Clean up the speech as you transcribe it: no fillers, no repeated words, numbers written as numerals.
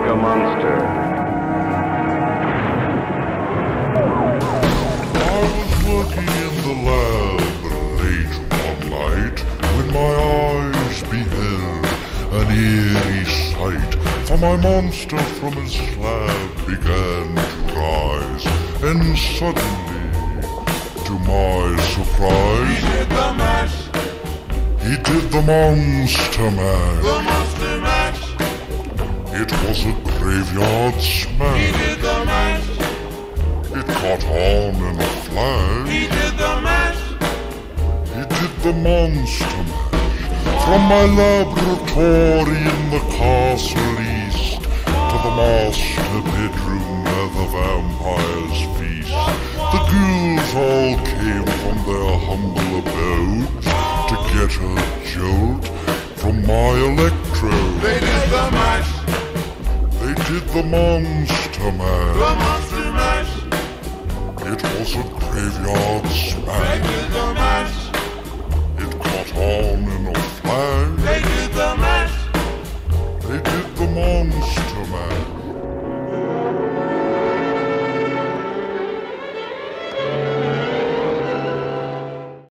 a monster. I was working in the lab late one night when my eyes beheld an eerie sight. For my monster from his slab began to rise, and suddenly, to my surprise, He did the mash. he did the monster mash. The monster mash. It was a graveyard He smash. did the mash. It caught on in a flash. He did the mash. He did the monster mash. From my laboratory in the castle east to the master bedroom where the vampires feast. The ghouls all came from their humble abodes to get a jolt from my electrode. They did the mash. They did the monster The mash. monster mash. It was a graveyard They smash. did the